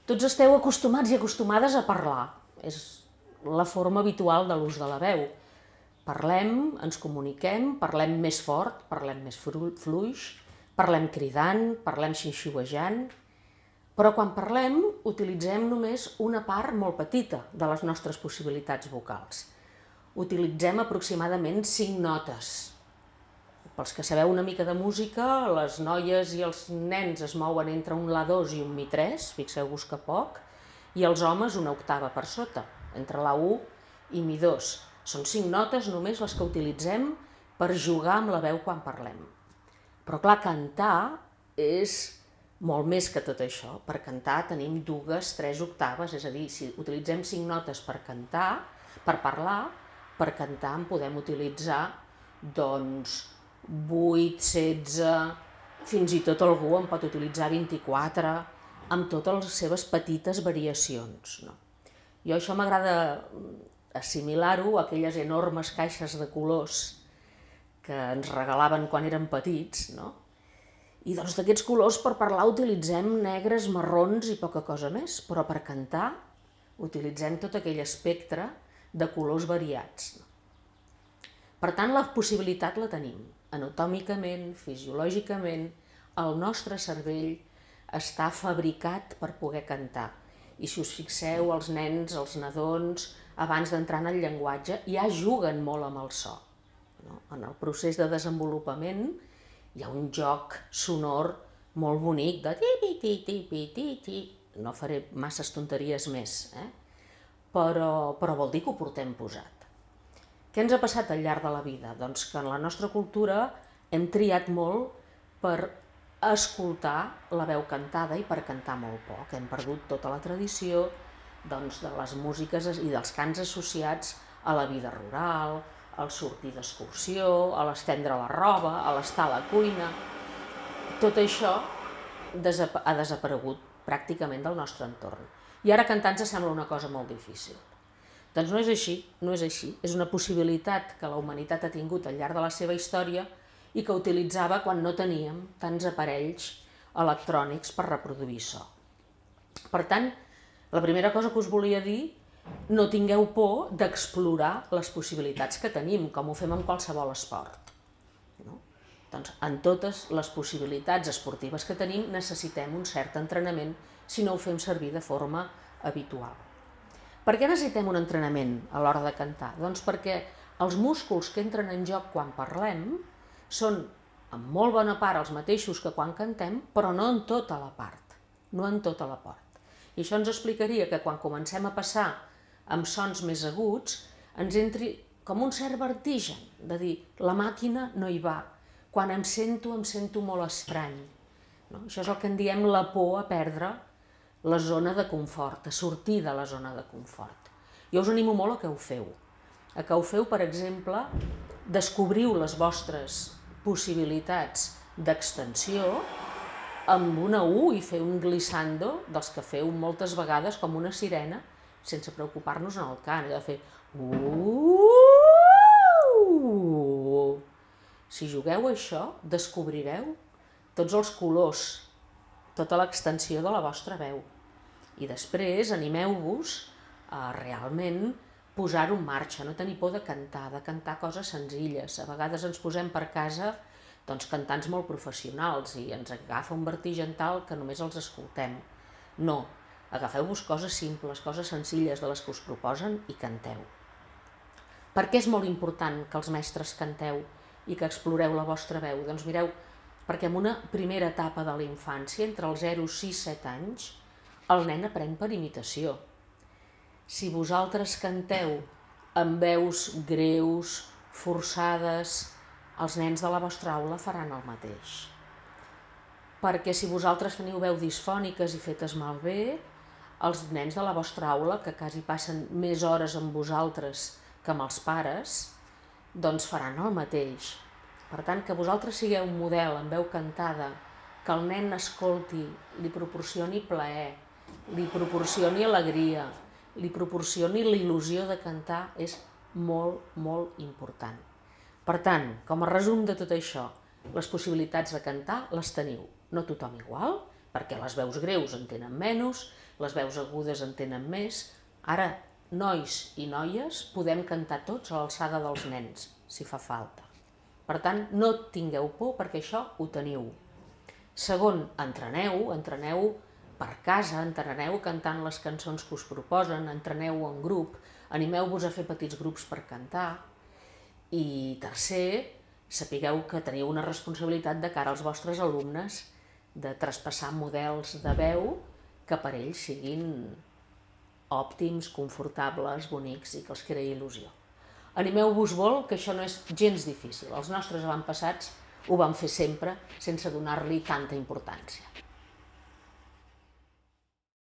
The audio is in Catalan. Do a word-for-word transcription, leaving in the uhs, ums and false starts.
Tots esteu acostumats i acostumades a parlar. És la forma habitual de l'ús de la veu. Parlem, ens comuniquem, parlem més fort, parlem més fluix, parlem cridant, parlem xiuxiuejant, però quan parlem utilitzem només una part molt petita de les nostres possibilitats vocals. Utilitzem aproximadament cinc notes. Pels que sabeu una mica de música, les noies i els nens es mouen entre un la dos i un mi tres, fixeu-vos que poc, i els homes una octava per sota, entre la u i mi dos. Són cinc notes només les que utilitzem per jugar amb la veu quan parlem. Però clar, cantar és molt més que tot això. Per cantar tenim dues, tres octaves, és a dir, si utilitzem cinc notes per cantar, per parlar, per cantar en podem utilitzar doncs vuit, setze, fins i tot algú en pot utilitzar vint-i-quatre, amb totes les seves petites variacions. Jo això m'agrada assimilar-ho a aquelles enormes caixes de colors que ens regalaven quan érem petits, no? I doncs d'aquests colors per parlar utilitzem negres, marrons i poca cosa més, però per cantar utilitzem tot aquell espectre de colors variats. Per tant, la possibilitat la tenim. Anatòmicament, fisiològicament, el nostre cervell està fabricat per poder cantar. I si us fixeu, els nens, els nadons, abans d'entrar en el llenguatge, ja juguen molt amb el so. En el procés de desenvolupament hi ha un joc sonor molt bonic de ti-pi-ti-ti-pi-ti-ti. No faré masses tonteries més, però vol dir que ho portem posat. Què ens ha passat al llarg de la vida? Doncs que en la nostra cultura hem triat molt per escoltar la veu cantada i per cantar molt poc. Hem perdut tota la tradició de les músiques i dels cants associats a la vida rural, al sortir d'excursió, a l'estendre la roba, a l'estar a la cuina. Tot això ha desaparegut pràcticament del nostre entorn. I ara cantar ens sembla una cosa molt difícil. Doncs no és així, no és així. És una possibilitat que la humanitat ha tingut al llarg de la seva història i que utilitzava quan no teníem tants aparells electrònics per reproduir so. Per tant, la primera cosa que us volia dir, no tingueu por d'explorar les possibilitats que tenim, com ho fem en qualsevol esport. Doncs en totes les possibilitats esportives que tenim necessitem un cert entrenament si no ho fem servir de forma habitual. Per què necessitem un entrenament a l'hora de cantar? Doncs perquè els músculs que entren en joc quan parlem són en molt bona part els mateixos que quan cantem, però no en tota la part, no en tota la part. I això ens explicaria que quan comencem a passar amb sons més aguts, ens entri com un cert vertigen, de dir, la màquina no hi va, quan em sento, em sento molt estrany. Això és el que en diem la por a perdre la zona de confort, a sortir de la zona de confort. Jo us animo molt a que ho feu, a que ho feu, per exemple, descobriu les vostres possibilitats d'extensió amb una U i fer un glissando dels que feu moltes vegades com una sirena, sense preocupar-nos en el cant, allò de fer uuuuh. Si jugueu a això, descobrireu tots els colors, tota l'extensió de la vostra veu. I després animeu-vos a realment posar-ho en marxa, no tenir por de cantar, de cantar coses senzilles. A vegades ens posem per casa cantants molt professionals i ens agafa un vertigen tal que només els escoltem. No, agafeu-vos coses simples, coses senzilles de les que us proposen i canteu. Per què és molt important que els mestres canteu i que exploreu la vostra veu? Doncs mireu, perquè en una primera etapa de la infància, entre els zero, sis, set anys, el nen aprèn per imitació. Si vosaltres canteu amb veus greus, forçades, els nens de la vostra aula faran el mateix. Perquè si vosaltres teniu veus disfòniques i fetes malbé, els nens de la vostra aula, que quasi passen més hores amb vosaltres que amb els pares, doncs faran el mateix. Per tant, que vosaltres sigueu un model amb veu cantada, que el nen escolti, li proporcioni plaer, li proporcioni alegria, li proporcioni la il·lusió de cantar, és molt, molt important. Per tant, com a resum de tot això, les possibilitats de cantar les teniu. No tothom igual, perquè les veus greus en tenen menys, les veus agudes en tenen més. Ara, nois i noies, podem cantar tots a l'alçada dels nens, si fa falta. Per tant, no tingueu por perquè això ho teniu. Segon, entreneu, entreneu per casa, entreneu cantant les cançons que us proposen, entreneu en grup, animeu-vos a fer petits grups per cantar. I tercer, sapigueu que teniu una responsabilitat de cara als vostres alumnes de traspassar models de veu que per ells siguin òptims, confortables, bonics i que els creï il·lusió. Animeu-vos molt, que això no és gens difícil. Els nostres avantpassats ho van fer sempre sense donar-li tanta importància.